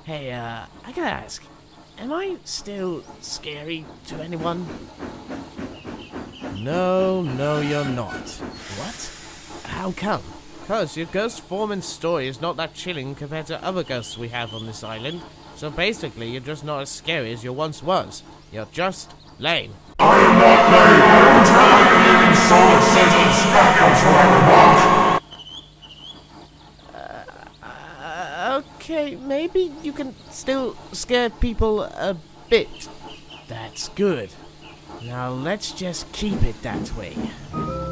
Hey, I gotta ask, am I still scary to anyone? No, you're not. What? How come? Cause your ghost foreman's story is not that chilling compared to other ghosts we have on this island. So basically, you're just not as scary as you once was. You're just lame. I am not lame. I am trying a living solid sentence. That's what I want. Okay, maybe you can still scare people a bit. That's good. Now let's just keep it that way.